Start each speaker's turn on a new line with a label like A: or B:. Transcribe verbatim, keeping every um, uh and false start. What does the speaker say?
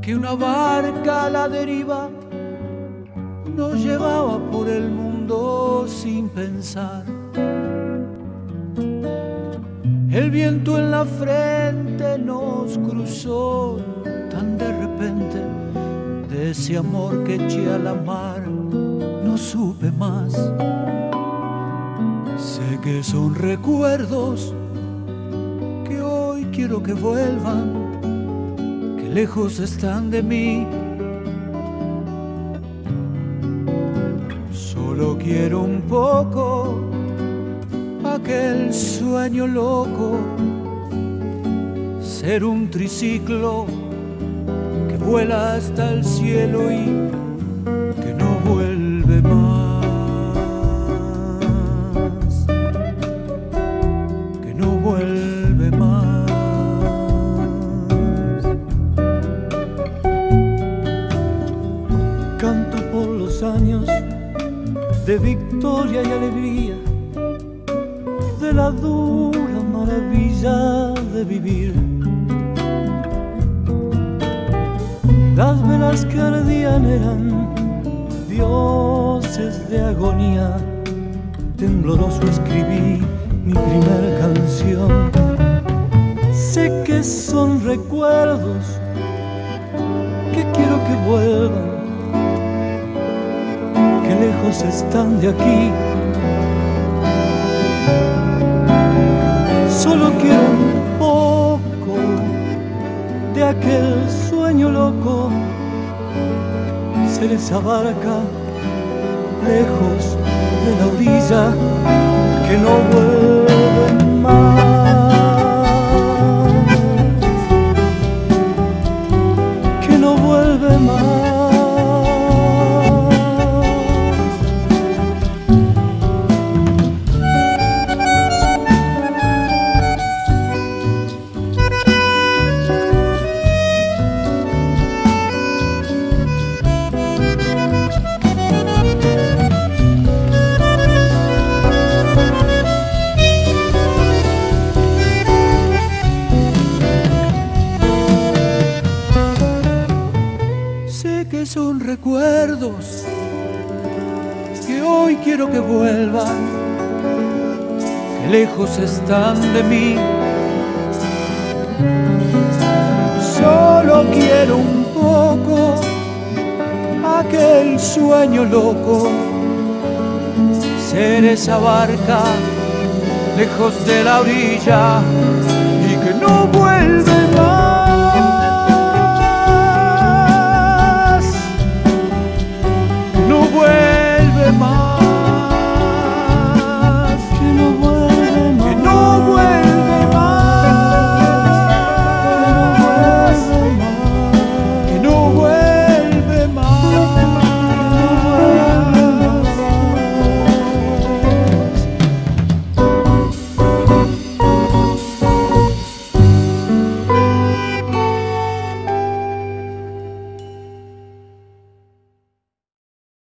A: que una barca a la deriva nos llevaba por el mundo sin pensar. El viento en la frente nos cruzó tan de repente, de ese amor que eché a la mar no supe más. Sé que son recuerdos que hoy quiero que vuelvan, que lejos están de mí. Solo quiero un poco aquel sueño loco, ser un triciclo que vuela hasta el cielo y que no vuelve más, que no vuelve más. Canto por los años de victoria y alegría, de la dura maravilla de vivir. Las velas que ardían eran dioses de agonía. Tembloroso escribí mi primer canción. Sé que son recuerdos que quiero que vuelvan, que lejos están de aquí. Solo quiero un poco de aquel sueño loco, ser esa barca lejos de la orilla que no vuelve más, que no vuelve más. Que son recuerdos que hoy quiero que vuelvan, que lejos están de mí. Solo quiero un poco aquel sueño loco, ser esa barca lejos de la orilla y que no vuelve